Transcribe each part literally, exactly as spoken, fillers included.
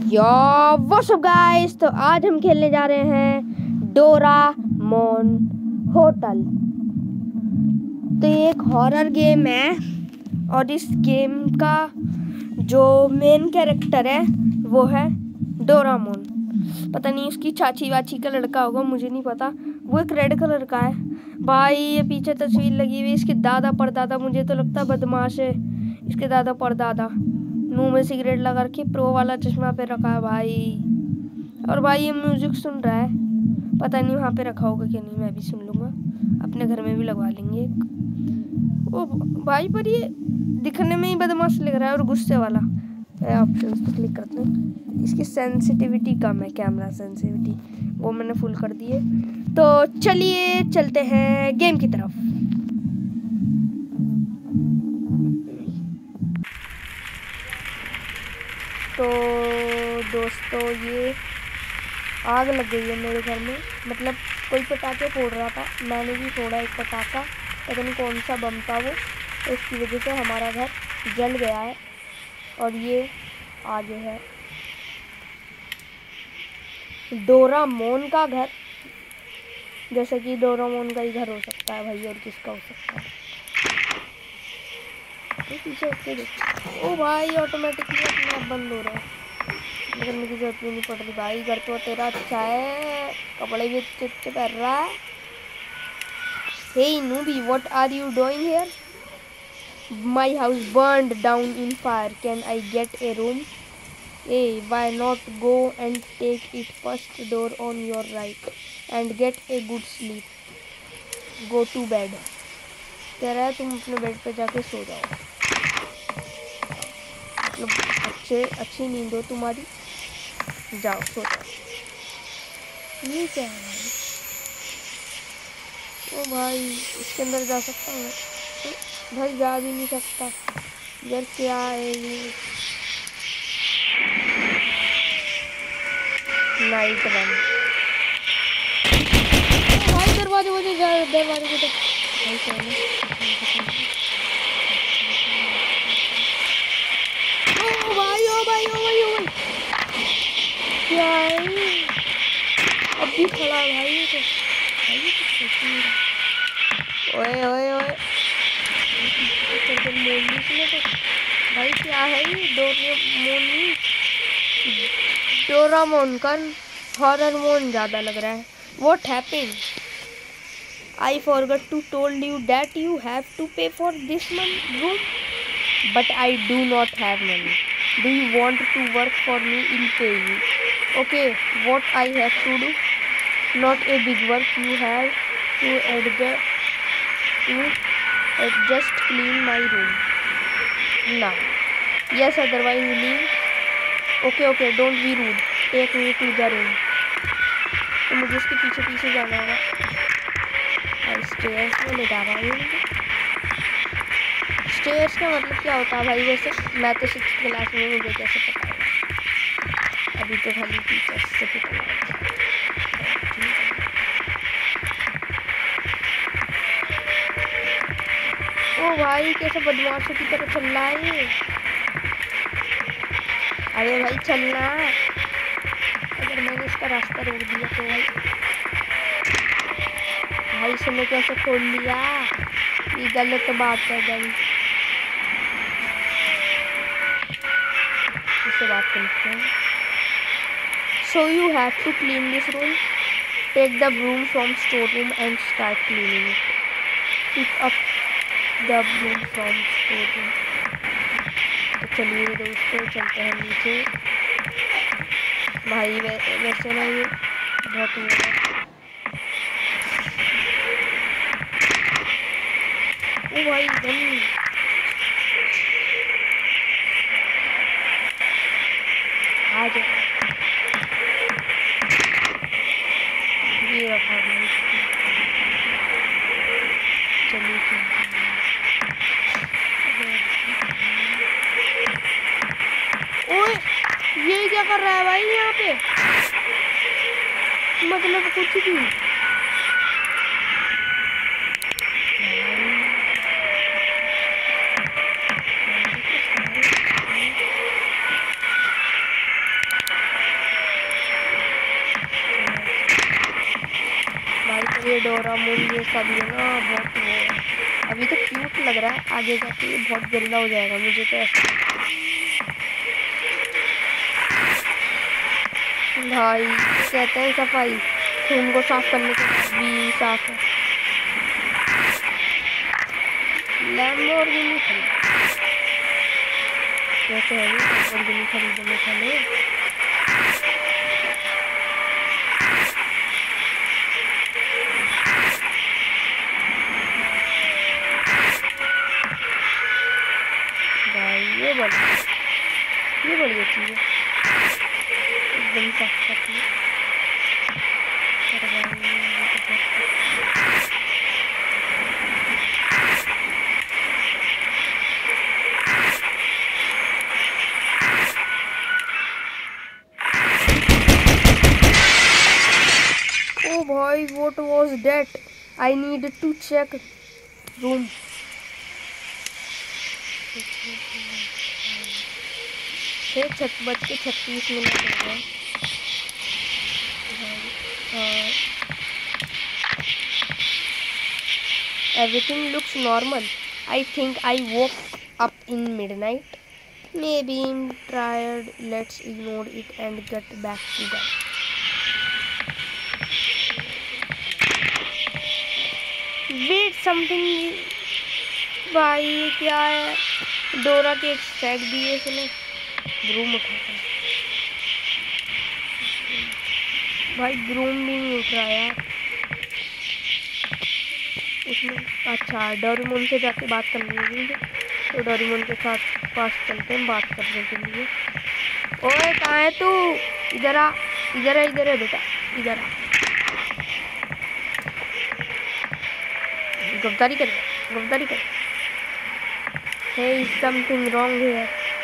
Yo what's up guys, तो आज हम खेलने जा रहे हैं डोरामोन होटल। तो ये एक हॉरर गेम है और इस गेम का जो मेन कैरेक्टर है वो है डोरामोन। पता नहीं उसकी चाची वाची का लड़का होगा, मुझे नहीं पता। वो एक रेड कलर का है भाई। ये पीछे तस्वीर लगी हुई, इसके दादा परदादा, मुझे तो लगता है बदमाश है। इसके दादा परदादा मुंह में सिगरेट लगा रखी, प्रो वाला चश्मा पे रखा है भाई। और भाई ये म्यूजिक सुन रहा है, पता नहीं वहाँ पे रखा होगा कि नहीं, मैं भी सुन लूँगा। अपने घर में भी लगवा लेंगे एक। ओ भाई, पर ये दिखने में ही बदमाश लग रहा है और गुस्से वाला। ऑप्शन पे क्लिक करते हैं। इसकी सेंसिटिविटी कम है, कैमरा सेंसिटिविटी, वो मैंने फुल कर दी है। तो चलिए चलते हैं गेम की तरफ। तो दोस्तों, ये आग लग गई है मेरे घर में। मतलब कोई पटाखे फोड़ रहा था, मैंने भी फोड़ा एक पटाखा, पता नहीं कौन सा बम था वो, तो इसकी वजह से हमारा घर जल गया है। और ये आगे है डोरामोन का घर, जैसे कि डोरामोन का ही घर हो सकता है भाई, और किसका हो सकता है। पीछे उसके देखो, ओ भाई ऑटोमेटिकली अपने आप बंद हो रहा है, मगर मुझे जरूरत भी नहीं पड़ रही भाई। घर तो तेरा अच्छा है, कपड़े भी अच्छे अच्छे पहन रहा है। Hey noobie, what are you doing here? My house burned down in fire, can I get a room? Hey, why not go and take it first door on your right and get a good sleep? Go to bed. कह रहा है तुम अपने bed पे जाके सो जाओ, मतलब अच्छे अच्छी नींद हो तुम्हारी, जाओ सो जाओ। ये क्या है भाई? ओ भाई, इसके अंदर जा सकता हूँ भाई? जा भी नहीं सकता यार, क्या है ये? Night one. भाई दरवाजे वजह जा, दरवाजे को तो भाई क्या है? ओ भाई ओ भाई ओ भाई ओ भाई, क्या है? अब भी खड़ा है भाई ये तो, भाई ये तो सोच नहीं रहा। ओए ओए ओए, मोनी सुने तो भाई, क्या है ये? डोरेमोन, डोरामोन का हॉरर मोन ज़्यादा लग रहा है। What happened? I forgot to told you that you have to pay for this month room, but I do not have money. Do you want to work for me? I'll pay you. Okay, what I have to do? Not a big work. You have to adjust, to just clean my room now. Yes, otherwise you leave. Okay, okay, don't be rude. Take me to the room. तो मुझे इसके पीछे पीछे जाना होगा। Stairs में ले जा रहा हूँ। स्टेयर्स का मतलब क्या होता है भाई? वैसे मैं तो सिक्स क्लास में, मुझे कैसे पता है? अभी तो खाली टीचर्स से पता है। ओ भाई, कैसे बदमाशों की तरह चल रहा है ये? अरे भाई चलना, अगर मैंने इसका रास्ता रोक दिया तो भाई भाई इसने कैसे खोल लिया? ये गलत बात है भाई, इससे बात करते हैं। So you have to clean this room. Take the broom from storeroom and start cleaning it. Pick up the broom from storeroom. तो चलिए दोस्तों, चलते हैं नीचे। भाई वै, वैसे ना ये बहुत ही ओ भाई बनी आ जाए, ये रखा भाई। चलिए ओए, ये क्या कर रहा है भाई यहाँ पे? मतलब कुछ भी। जामुन ये सब ये ना बहुत वो है। अभी तो क्यूट लग रहा है, आगे जाके ये बहुत गंदा हो जाएगा, मुझे तो ऐसा। भाई कहते हैं सफाई खून को साफ करने के बाद भी साफ है। लैम्बोर्गिनी खरीद कैसे है लैम्बोर्गिनी खरीदने के लिए? भाई ये बढ़िया ये बढ़िया चीज़ है, एकदम साफ करती है। Oh boy, what was that? I need to check room. छः छत बज के छत्तीस मिनट हो गए। Everything looks normal. I think I woke up in midnight. Maybe I'm tired. Let's ignore it and get back to that. Wait, something. भाई क्या है? डोरा के एक सेट दिए इसने। ब्रूम उठाता है भाई, ब्रूम भी नहीं उठ रहा यार उसमें। अच्छा डोरेमोन से जाके बात करनी होगी, तो डोरेमोन के साथ पास चलते हैं बात करने के लिए। ओए कहाँ है तू? इधर आ, इधर है, इधर है बेटा, इधर आ। गद्दारी कर गद्दारी कर। Hey, something wrong here.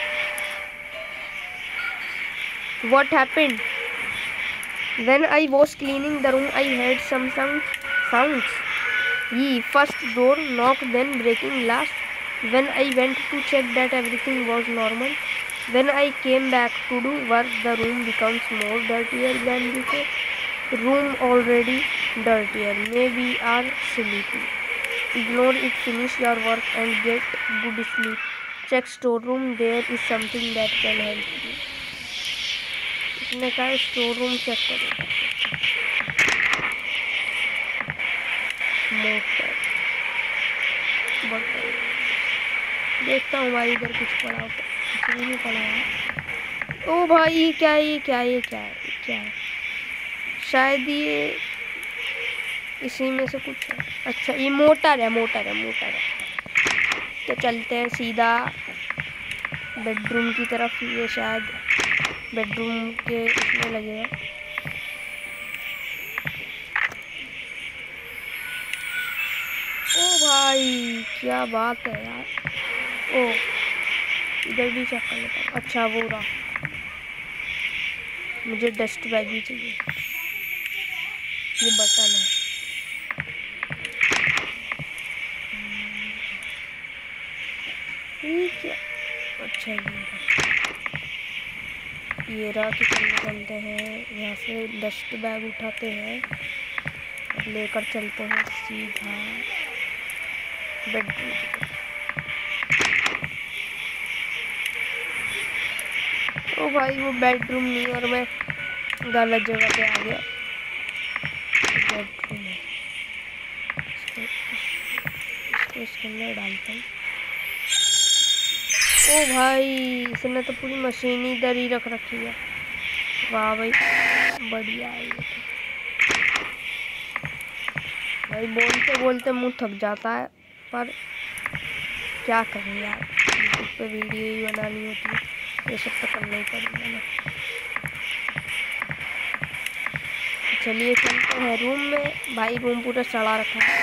What happened? When I was cleaning the room, I heard some sound, sounds. Ye, first door knock, then breaking glass. When I went to check that everything was normal, when I came back to do work, the room becomes more dirtier than before. Room already dirtier. Maybe are sleepy. Ignore it, finish your work and get good sleep. Check storeroom, there is something that can help you. इसने कहा store room check करो। Motor button देखता हूँ भाई, इधर कुछ पड़ा हो, कुछ भी नहीं पड़ा है। ओ भाई क्या है ये, क्या है ये, क्या है क्या है? शायद ये इसी में से कुछ है। अच्छा ये मोटर है, मोटर है, मोटर है। तो चलते हैं सीधा बेडरूम की तरफ। ये शायद बेडरूम के इसमें लगेगा। ओ भाई क्या बात है यार। ओ इधर भी चेक कर लेता हूँ। अच्छा वो रहा, मुझे डस्ट बैग भी चाहिए। ये बटन है, ठीक है। अच्छा ये रहा, किचन में चलते हैं, यहाँ से डस्ट बैग उठाते हैं और लेकर चलते हैं सीधा बेडरूम। ओ भाई वो बेडरूम नहीं और मैं गलत जगह पे आ गया। बेडरूम है, इसको इसको इसके अंदर डालता हूँ। ओ भाई इसने तो पूरी मशीन ही इधर ही रख रखी है। वाह भाई बढ़िया है ये तो। भाई बोलते बोलते मुंह थक जाता है, पर क्या करें यार, यूट्यूब पे वीडियो ही बनानी होती है, ये सब तो करना ही पड़ेगा ना। चलिए चलते हैं रूम में। भाई रूम पूरा सड़ा रखा है।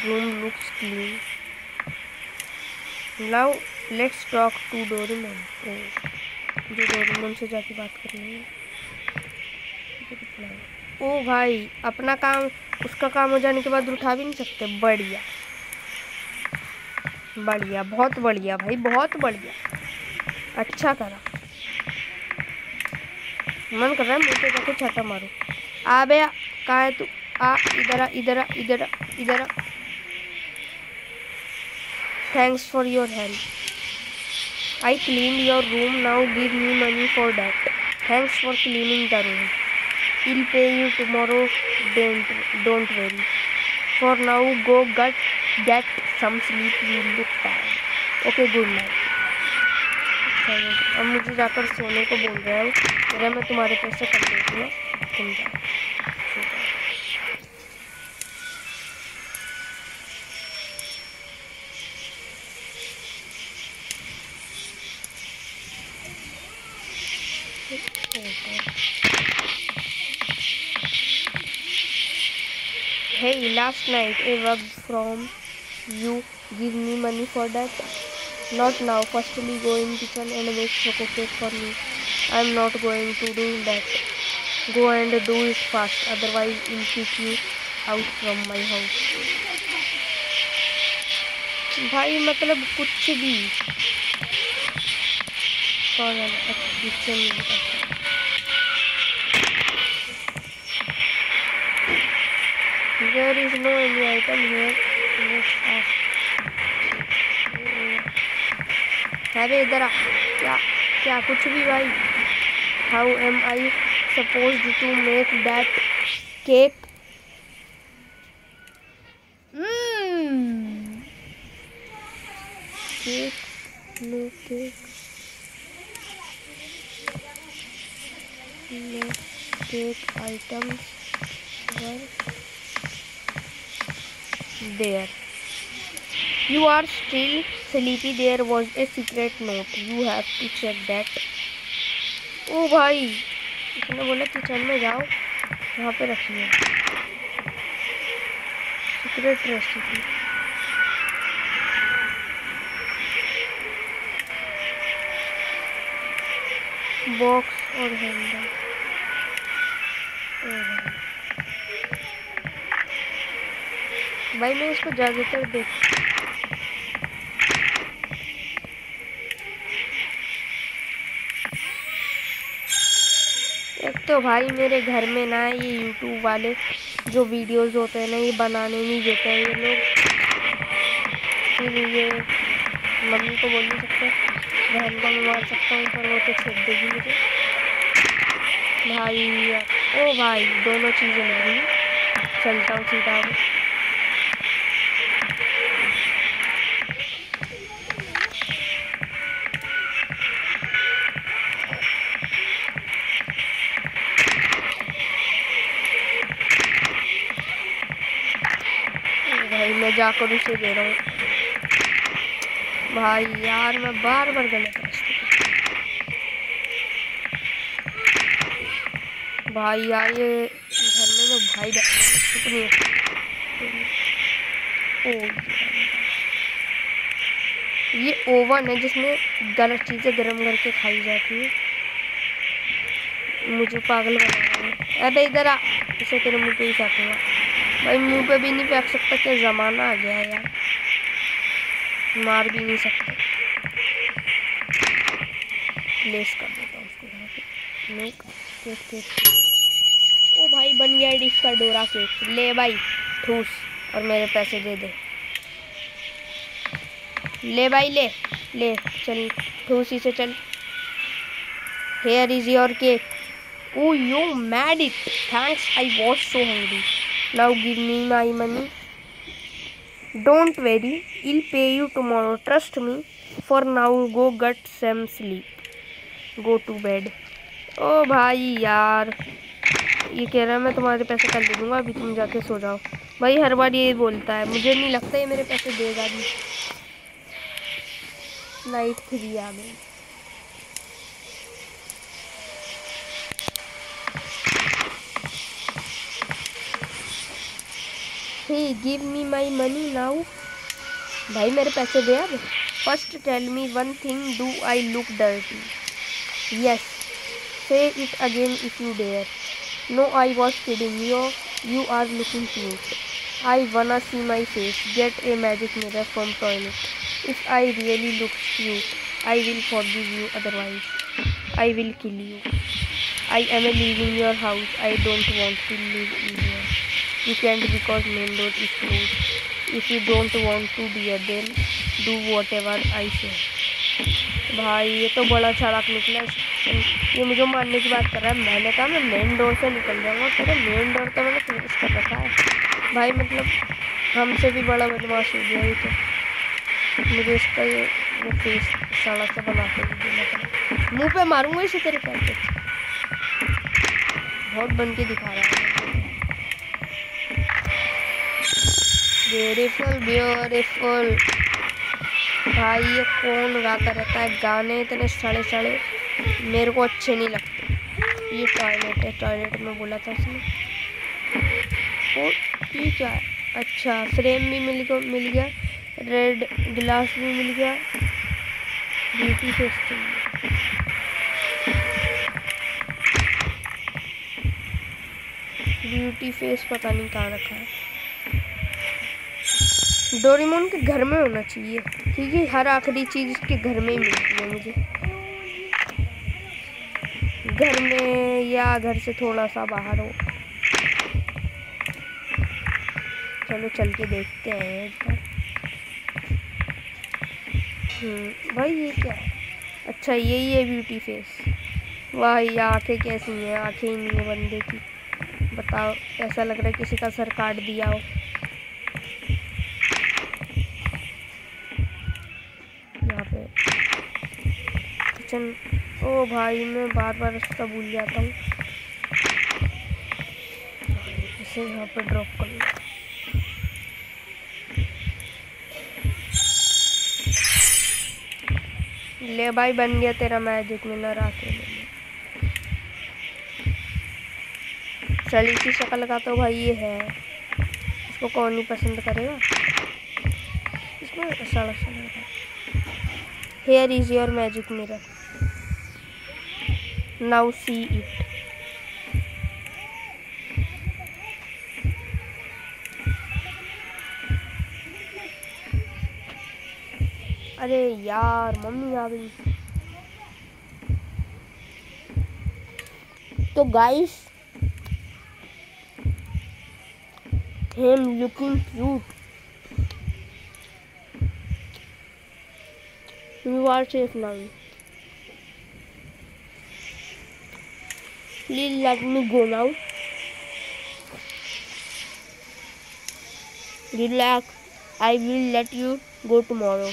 room looks clean. Now let's talk to Doraemon. Oh, जो डोरेमोन से जाके बात करनी है। ओ भाई, अपना काम उसका काम हो जाने के बाद उठा भी नहीं सकते। बढ़िया बढ़िया, बहुत बढ़िया भाई, बहुत बढ़िया, अच्छा करा। मन कर रहा है मुझे तो जाके छाता मारो। आ बे, कहाँ है तू? आ इधर आ, इधर आ, इधर आ, इधर आ। Thanks for your help. I clean your room, now give me money for that. Thanks for cleaning the room, I'll pay you tomorrow. Don't don't worry. For now, go get get some sleep. You look tired. Okay, good night. अब मुझे जाकर सोने को बोल रहा है। मेरा मैं तुम्हारे पैसे कर देती हूँ, तुम जाओ। Hey, last night I worked from you. Give me money for that. Not now. Firstly, go in kitchen and make chocolate for me. I'm not going to do that. Go and do it fast. Otherwise, I'll kick you out from my house. भाई मतलब कुछ भी। Kitchen There is no any item here. अरे इधर आ। क्या क्या कुछ भी भाई। How am I supposed to make that cake? Hmm. Cake, no cake. No cake items were there. You are still sleepy. There was a secret note. You have to check that. ओ भाई, इसने बोला kitchen में जाओ, वहाँ पे रखिए secret recipe. Box और handle. भाई मैं इसको ज़्यादातर देख एक तो भाई मेरे घर में ना ये यूट्यूब वाले जो वीडियोस होते हैं ना, ये बनाने नहीं देते हैं ये लोग। फिर ये मम्मी को बोल नहीं सकते, बहन को मैं मार सकता हूँ पर वो तो छेड़ देगी मुझे। भाई ओ भाई, दोनों चीज़ें मिल रही। चलता हूँ सीधा। भाई मैं जाकर उसे दे रहा हूँ। भाई यार मैं बार बार गलत रास्ते। भाई यार ये घर में जो भाई कितनी ओ ये ओवन है जिसमें गलत चीज़ें गर्म करके खाई जाती है। मुझे पागल बना रहा है। अबे इधर आ, इसे तेरे मुँह पे ही फेंकूंगा। भाई मुंह पे भी नहीं फेंक सकता, क्या ज़माना आ गया है यार। मार भी नहीं सकते। प्लेस कर देता हूँ उसको यहाँ पे। Make cake cake. ओ भाई बन गया डिश का डोरा केक। ले भाई ठूस और मेरे पैसे दे दे। ले भाई ले ले, चल ठूस इसे, चल। Here is your cake. Oh, you made it. Thanks, I was so hungry. Now give me my money. Don't worry, I'll pay you tomorrow. Trust me. For now, go get some sleep. Go to bed. ओ भाई यार, ये कह रहा है मैं तुम्हारे पैसे कल दे दूँगा, अभी तुम जाके सो जाओ। भाई हर बार ये बोलता है, मुझे नहीं लगता ये मेरे पैसे देगा भी। नाइट थ्री आ गई। Hey give me my money now. भाई मेरे पैसे दे अब। First tell me one thing, do I look dirty? Yes, say it again if you dare. No I was kidding you, you are looking cute. I wanna see my face, get a magic mirror from toilet. If I really look cute, I will forgive you, otherwise I will kill you. I am leaving your house, I don't want to live in here. You can't because main door is closed. If you don't want to be a then do whatever I say. भाई ये तो बड़ा चालाक निकला, ये मुझे मारने की बात कर रहा है। मैंने कहा मैं मेन डोर से निकल जाऊंगा, तेरे मेन डोर तो मैंने क्लोज कर रखा है। भाई मतलब हमसे भी बड़ा बदमाश हो गया ये तो। मुझे इसका ये वो फेस साड़ा सा बना के देना पड़ा। मुंह पे मारूंगा इसी तेरे पैसे। बहुत बन के दिखा रहा है। Beautiful beautiful. भाई ये कौन गाता रहता है गाने इतने सड़े सड़े, मेरे को अच्छे नहीं लगते। ये टॉयलेट है, टॉयलेट में बोला था उसने। और ये क्या है? अच्छा फ्रेम भी मिल गया मिल गया रेड गिलास भी मिल गया। ब्यूटी फेस ब्यूटी फेस पता नहीं कहाँ रखा है। डोरेमोन के घर में होना चाहिए क्योंकि हर आखिरी चीज़ इसके घर में ही मिलती है मुझे। घर में या घर से थोड़ा सा बाहर हो। चलो चल के देखते हैं एक बार। हम्म भाई ये क्या है? अच्छा यही है ब्यूटी फेस। वाह ये आँखें कैसी हैं? आँखें ही नहीं है बंदे की। बताओ, ऐसा लग रहा है किसी का सर काट दिया हो। यहाँ पे किचन। ओ भाई मैं बार बार रास्ता भूल जाता हूँ। इसे यहाँ पे ड्रॉप कर लो। ले भाई बन गया तेरा मैजिक मिरर आके। चल इसी शक्ल का तो भाई ये है, इसको कौन नहीं पसंद करेगा। इसमें सड़ा सड़ा here is your magic mirror, now see it. अरे यार मम्मी आ गई। तो guys him looking cute. You are safe now. Please let me go now. Relax, I will let you go tomorrow.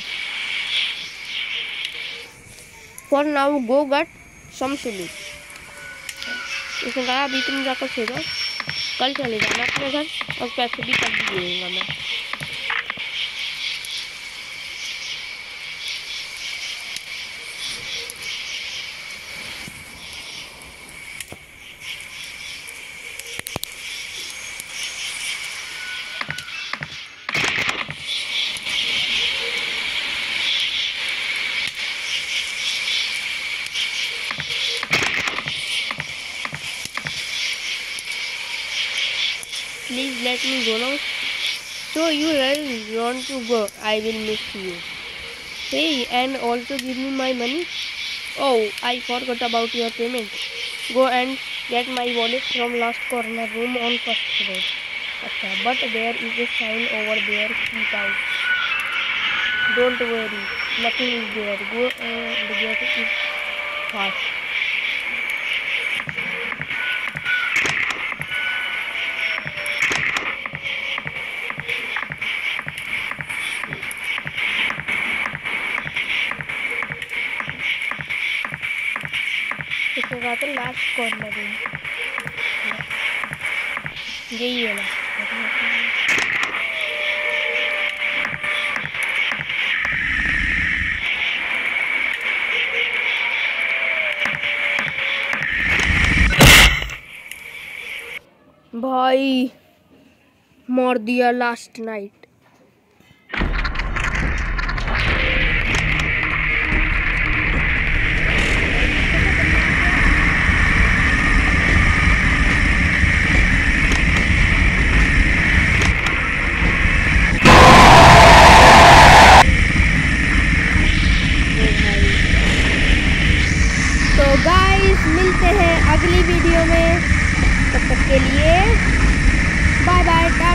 For now go get some sleep. इसने कहा अभी तुम जाकर सो जाओ, कल चले जाना अपने घर और पैसे भी कल दे दूंगा मैं। Please let me go now. So you really want to go? I will miss you. Hey, and also give me my money. Oh, I forgot about your payment. Go and get my wallet from last corner room on first floor. अच्छा, but there is a sign over there. Keep out. Don't worry, nothing is there. Go and get it fast. इसके बाद last corner है, यही है ना। भाई मार दिया लास्ट नाइट। तो गाइस मिलते हैं अगली वीडियो में, तब तक के लिए बाय बाय।